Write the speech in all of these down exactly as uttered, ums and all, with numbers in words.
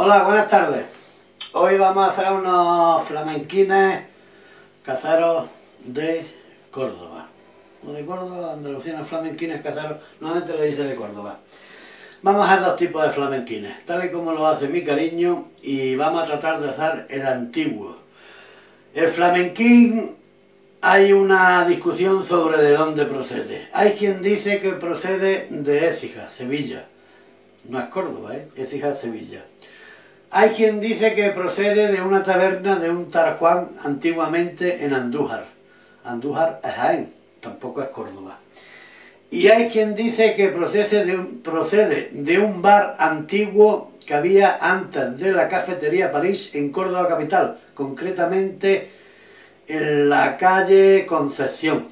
Hola, buenas tardes. Hoy vamos a hacer unos flamenquines caseros de Córdoba. O de Córdoba, Andalucía, flamenquines caseros, normalmente le dice de Córdoba. Vamos a hacer dos tipos de flamenquines, tal y como lo hace mi cariño, y vamos a tratar de hacer el antiguo. El flamenquín, hay una discusión sobre de dónde procede. Hay quien dice que procede de Écija, Sevilla. No es Córdoba, ¿eh? Écija, Sevilla. Hay quien dice que procede de una taberna de un tal Juan antiguamente en Andújar. Andújar es Jaén, tampoco es Córdoba. Y hay quien dice que procede de, un, procede de un bar antiguo que había antes de la cafetería París en Córdoba capital, concretamente en la calle Concepción.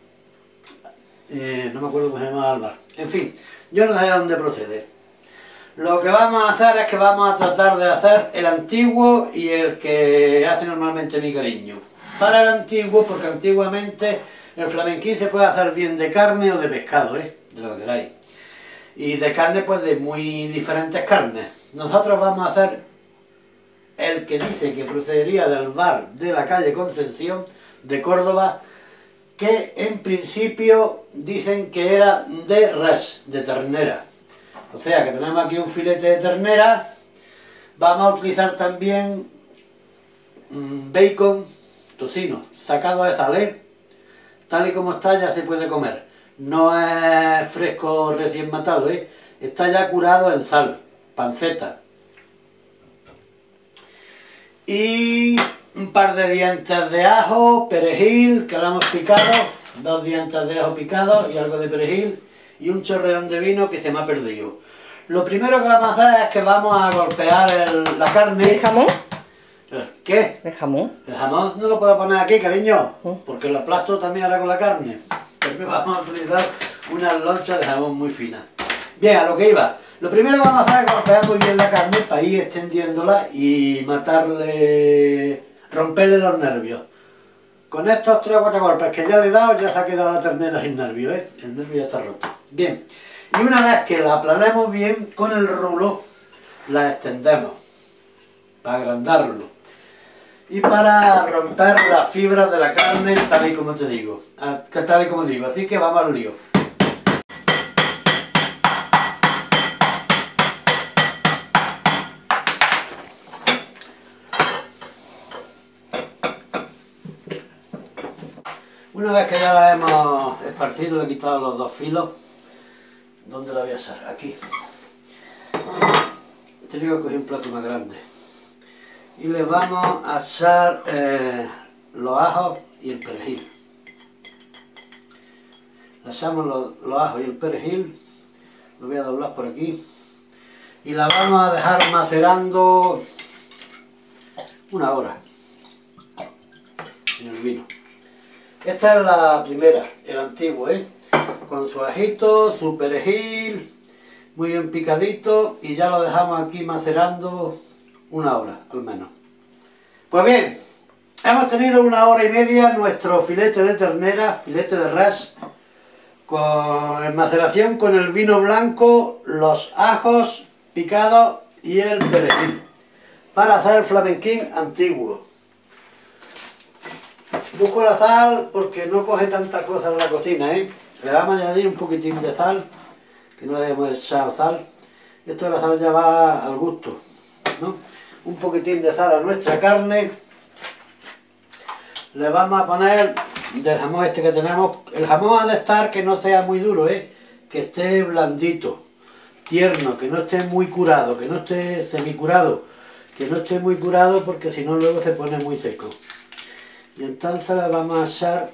Eh, no me acuerdo cómo se llamaba el bar. En fin, yo no sé de dónde procede. Lo que vamos a hacer es que vamos a tratar de hacer el antiguo y el que hace normalmente mi cariño. Para el antiguo, porque antiguamente el flamenquín se puede hacer bien de carne o de pescado, ¿eh? De lo que queráis. Y de carne, pues de muy diferentes carnes. Nosotros vamos a hacer el que dice que procedería del bar de la calle Concepción de Córdoba, que en principio dicen que era de res, de ternera. O sea que tenemos aquí un filete de ternera. Vamos a utilizar también mmm, bacon, tocino, sacado de salé. Tal y como está ya se puede comer. No es fresco recién matado, ¿eh? Está ya curado en sal, panceta. Y un par de dientes de ajo, perejil, que lo hemos picado. Dos dientes de ajo picados y algo de perejil. Y un chorreón de vino que se me ha perdido. Lo primero que vamos a hacer es que vamos a golpear el, la carne. ¿El jamón? ¿Qué? ¿El jamón? El jamón no lo puedo poner aquí, cariño, porque lo aplasto también ahora con la carne. Porque vamos a utilizar unas lonchas de jamón muy finas. Bien, a lo que iba. Lo primero que vamos a hacer es golpear muy bien la carne para ir extendiéndola y matarle, romperle los nervios. Con estos tres o cuatro golpes que ya le he dado, ya se ha quedado la ternera sin nervio, ¿eh? El nervio ya está roto. Bien. Y una vez que la aplanemos bien, con el rulo la extendemos para agrandarlo. Y para romper las fibras de la carne, tal y como te digo. Tal y como digo. Así que vamos al lío. Una vez que ya la hemos esparcido, le he quitado los dos filos. ¿Dónde la voy a hacer? Aquí. Tengo que coger un plato más grande. Y le vamos a echar eh, los ajos y el perejil. Le echamos los, los ajos y el perejil. Lo voy a doblar por aquí. Y la vamos a dejar macerando una hora en el vino. Esta es la primera, el antiguo, ¿eh? Con su ajito, su perejil, muy bien picadito, y ya lo dejamos aquí macerando una hora, al menos. Pues bien, hemos tenido una hora y media nuestro filete de ternera, filete de res, con en maceración con el vino blanco, los ajos picados y el perejil, para hacer el flamenquín antiguo. Busco la sal porque no coge tanta cosa en la cocina, ¿eh? Le vamos a añadir un poquitín de sal, que no le hemos echado sal. Esto de la sal ya va al gusto, ¿no? Un poquitín de sal a nuestra carne. Le vamos a poner del jamón este que tenemos. El jamón ha de estar que no sea muy duro, ¿eh? Que esté blandito, tierno, que no esté muy curado, que no esté semicurado, que no esté muy curado porque si no luego se pone muy seco. Y entonces le vamos a echar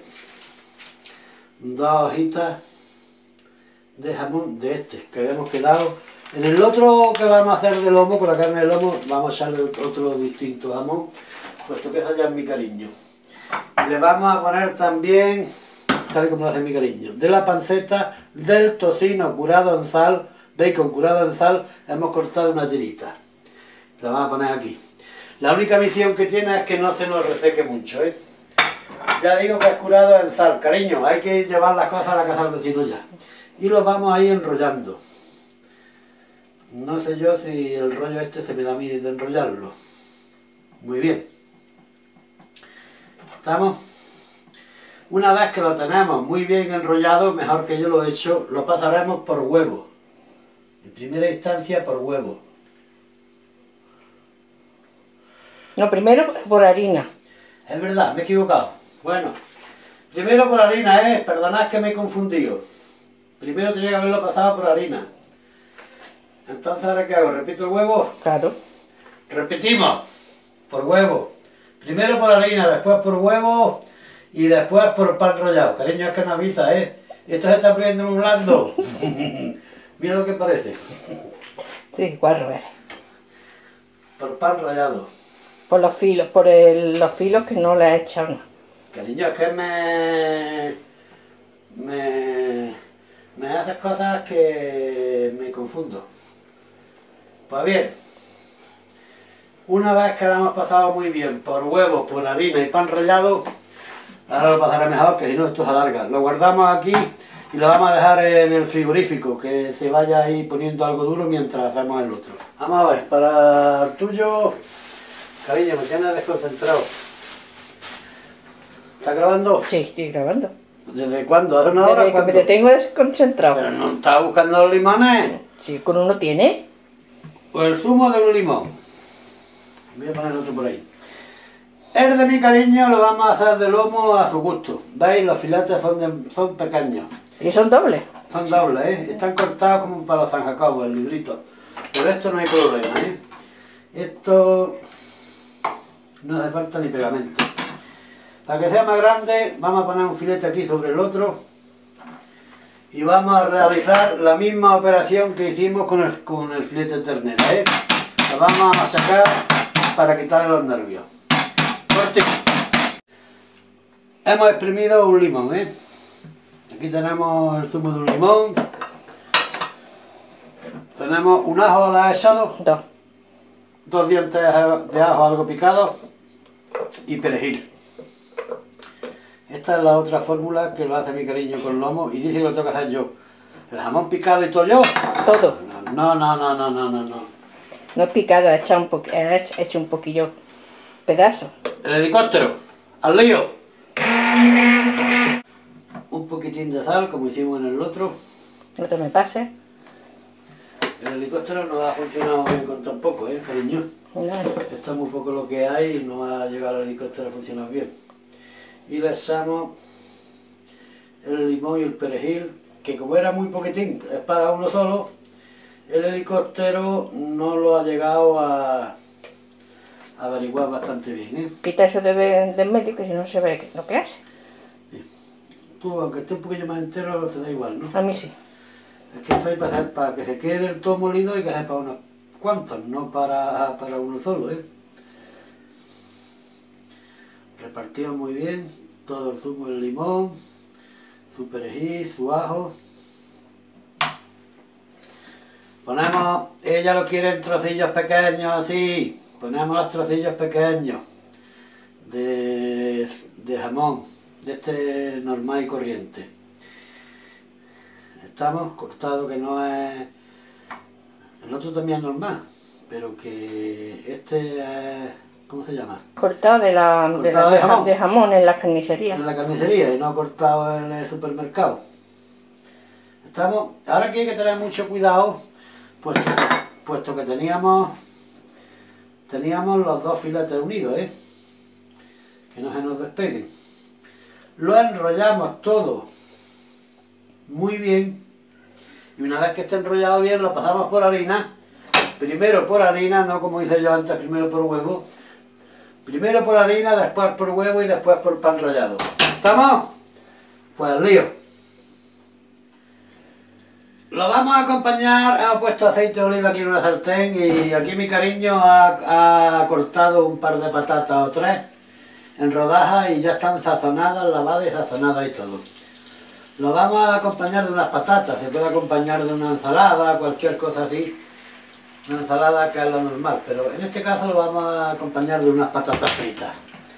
dos hojitas de jamón de este que habíamos quedado. En el otro que vamos a hacer de lomo, con la carne de lomo, vamos a echarle otro distinto jamón, puesto que esa ya es mi cariño. Le vamos a poner también, tal y como lo hace mi cariño, de la panceta del tocino curado en sal, bacon curado en sal, hemos cortado una tirita. La vamos a poner aquí. La única misión que tiene es que no se nos reseque mucho, ¿eh? Ya digo que es curado en sal, cariño, hay que llevar las cosas a la casa del vecino ya. Y los vamos a ir enrollando. No sé yo si el rollo este se me da a mí de enrollarlo. Muy bien. ¿Estamos? Una vez que lo tenemos muy bien enrollado, mejor que yo lo he hecho, lo pasaremos por huevo. En primera instancia por huevo. No, primero por harina. Es verdad, me he equivocado. Bueno, primero por harina, ¿eh? Perdonad que me he confundido. Primero tenía que haberlo pasado por harina. Entonces, ¿ahora qué hago? ¿Repito el huevo? Claro. Repetimos. Por huevo. Primero por harina, después por huevo y después por pan rallado. Cariño, es que no avisa, ¿eh? Esto se está poniendo muy blando. Mira lo que parece. Sí, guarro eres. Por pan rallado. Por los filos, por el, los filos que no le he echado nada. Cariño, es que me... Me... Me haces cosas que me confundo. Pues bien. Una vez que lo hemos pasado muy bien por huevos, por harina y pan rallado, ahora lo pasaré mejor, que si no esto se alarga. Lo guardamos aquí y lo vamos a dejar en el frigorífico, que se vaya ahí poniendo algo duro mientras hacemos el otro. Vamos a ver, para el tuyo... Cariño, me tienes desconcentrado. ¿Estás grabando? Sí, estoy grabando. ¿Desde cuándo? ¿Hace una hora? Desde que ¿Cuándo? me tengo desconcentrado. ¿Pero no estás buscando los limones? Sí, con uno tiene. Pues el zumo de un limón. Voy a poner otro por ahí. El de mi cariño lo vamos a hacer de lomo a su gusto. ¿Veis? Los filetes son, de, son pequeños. ¿Y son dobles? Son dobles, ¿eh? Están cortados como para los San Jacobo, el librito. Pero esto no hay problema, ¿eh? Esto... no hace falta ni pegamento. Para que sea más grande, vamos a poner un filete aquí sobre el otro. Y vamos a realizar la misma operación que hicimos con el, con el filete de ternera, ¿eh? Lo vamos a sacar para quitarle los nervios. Corte. Hemos exprimido un limón, ¿eh? Aquí tenemos el zumo de un limón. Tenemos un ajo la echado. Dos. Dos dientes de ajo algo picado. Y perejil. Esta es la otra fórmula que lo hace mi cariño con lomo y dice que lo tengo que hacer yo. ¿El jamón picado y todo yo? Todo. No, no, no, no, no, no, no. No es picado, he hecho un, po he hecho un poquillo pedazo. El helicóptero, al lío. Un poquitín de sal, como hicimos en el otro. No te me pases. El helicóptero no ha funcionado bien con tan poco, ¿eh, cariño? No. Esto es muy poco lo que hay y no ha llegado el helicóptero a funcionar bien. Y le echamos el limón y el perejil, que como era muy poquitín, es para uno solo, el helicóptero no lo ha llegado a, a averiguar bastante bien, ¿eh? Quita eso de, de en medio, que si no se ve lo que hace. Tú, aunque esté un poquillo más entero, te da igual, ¿no? A mí sí. Es que esto hay para, hacer, para que se quede del todo molido, hay que hacer para unos cuantos, no para, para uno solo, ¿eh? Repartido muy bien todo el zumo del limón, su perejil, su ajo. Ponemos, ella lo quiere en trocillos pequeños así, ponemos los trocillos pequeños de, de jamón, de este normal y corriente. Estamos cortado, que no es... El otro también es normal, pero que este es... ¿Cómo se llama? Cortado de la de, Cortado la, de jamón. de jamón en la carnicería. En la carnicería y no cortado en el supermercado. Estamos... Ahora aquí hay que tener mucho cuidado, puesto, puesto que teníamos... Teníamos los dos filetes unidos, ¿eh? Que no se nos despeguen. Lo enrollamos todo muy bien. Y una vez que esté enrollado bien, lo pasamos por harina. Primero por harina, no como hice yo antes, primero por huevo. Primero por harina, después por huevo y después por pan rallado. ¿Estamos? Pues al lío. Lo vamos a acompañar, hemos puesto aceite de oliva aquí en una sartén y aquí mi cariño ha, ha cortado un par de patatas o tres en rodajas y ya están sazonadas, lavadas y sazonadas y todo. Lo vamos a acompañar de unas patatas, se puede acompañar de una ensalada, cualquier cosa así. Una ensalada que es lo normal, pero en este caso lo vamos a acompañar de unas patatas fritas.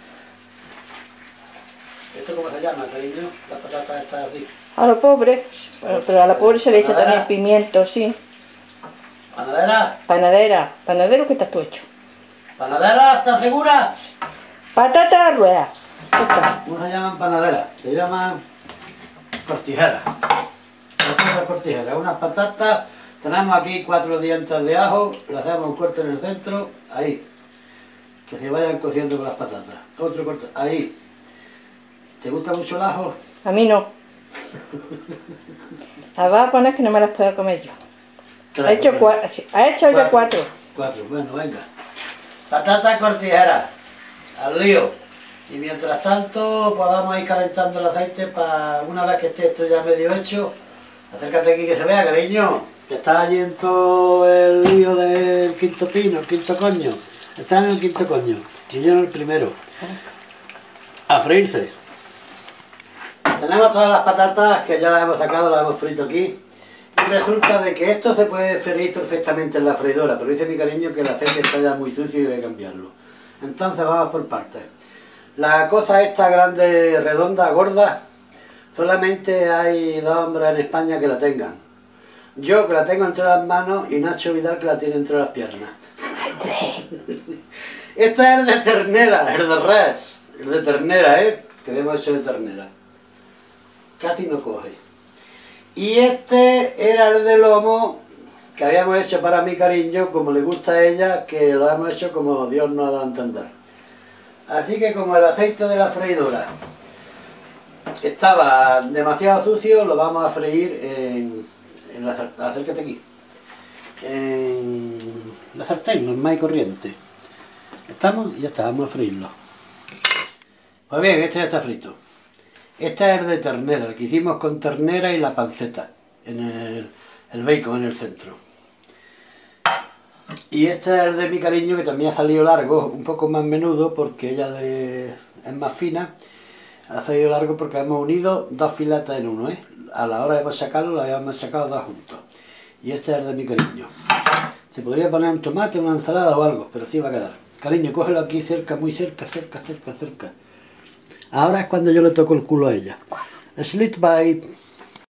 ¿Esto cómo se llama, cariño? Las patatas estas así. A lo pobre, pero, pero a la pobre se le echa ¿Madera? también pimiento, sí. ¿Panadera? Panadera. Panadero, ¿qué estás tú hecho? ¿Panadera? ¿Estás segura? Patata a la rueda. Ya está. ¿Cómo se llaman panaderas? Se llaman cortijeras. Patatas cortijeras. Unas patatas. Tenemos aquí cuatro dientes de ajo. Le hacemos un corte en el centro. Ahí. Que se vayan cociendo con las patatas. Otro corte. Ahí. ¿Te gusta mucho el ajo? A mí no. Las vas a poner que no me las puedo comer yo. Claro, Ha hecho, claro. cua- ha hecho ya cuatro. Cuatro, bueno, venga. Patatas cortijeras. Al lío. Y mientras tanto, pues vamos a ir calentando el aceite para una vez que esté esto ya medio hecho. Acércate aquí que se vea, cariño. Que está allí en todo el lío del quinto pino, el quinto coño. Está en el quinto coño. Y yo en el primero. A freírse. Tenemos todas las patatas que ya las hemos sacado, las hemos frito aquí. Y resulta de que esto se puede freír perfectamente en la freidora, pero dice mi cariño que el aceite está ya muy sucio y hay que cambiarlo. Entonces vamos por partes. La cosa esta grande, redonda, gorda, solamente hay dos hombres en España que la tengan. Yo que la tengo entre las manos y Nacho Vidal que la tiene entre las piernas. Esta es el de ternera, el de res, el de ternera, ¿eh? Que hemos hecho de ternera. Casi no coge. Y este era el de lomo que habíamos hecho para mi cariño, como le gusta a ella, que lo hemos hecho como Dios nos ha dado a entender. Así que como el aceite de la freidora estaba demasiado sucio, lo vamos a freír en, en la sartén, acércate aquí, en la sartén normal y corriente. ¿Estamos? Y ya está, vamos a freírlo. Pues bien, este ya está frito. Este es el de ternera, el que hicimos con ternera y la panceta, en el, el bacon en el centro. Y este es el de mi cariño, que también ha salido largo, un poco más menudo porque ella le, es más fina. Ha salido largo porque hemos unido dos filetes en uno, ¿eh? A la hora de sacarlo, lo habíamos sacado dos juntos. Y este es el de mi cariño. Se podría poner un tomate, una ensalada o algo, pero sí va a quedar. Cariño, cógelo aquí cerca, muy cerca, cerca, cerca, cerca. Ahora es cuando yo le toco el culo a ella. Slit bite.